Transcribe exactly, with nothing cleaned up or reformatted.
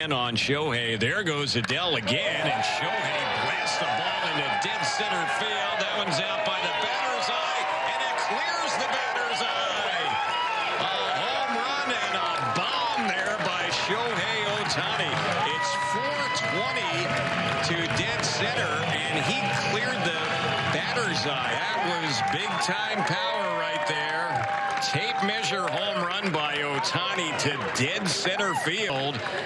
On Shohei. There goes Adele again, and Shohei blasts the ball into dead center field. That one's out by the batter's eye, and it clears the batter's eye. A home run and a bomb there by Shohei Ohtani. It's four twenty to dead center, and he cleared the batter's eye. That was big-time power right there. Tape measure home run by Ohtani to dead center field.